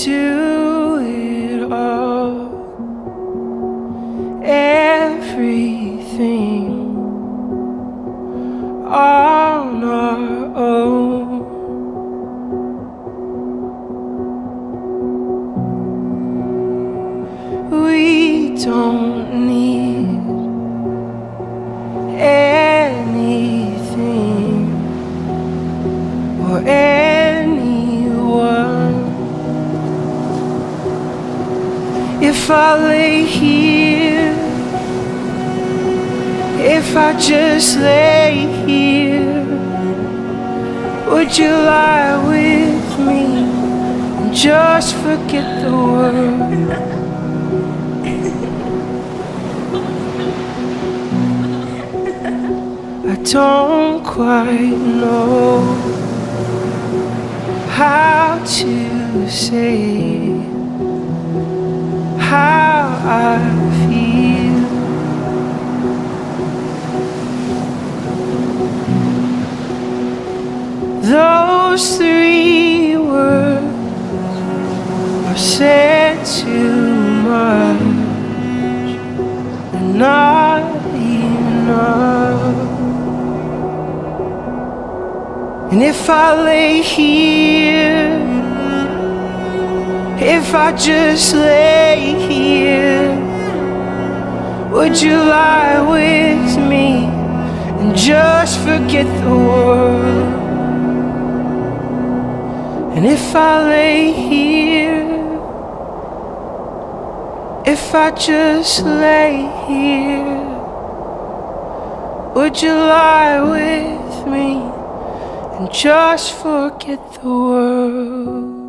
do it all, everything on our own. We don't need anything or anyone. If I lay here, if I just lay here, would you lie with me and just forget the world? I don't quite know how to say how I feel. Those three words are said too much and not enough. And if I lay here, if I just lay here, would you lie with me and just forget the world? And if I lay here, if I just lay here, would you lie with me and just forget the world?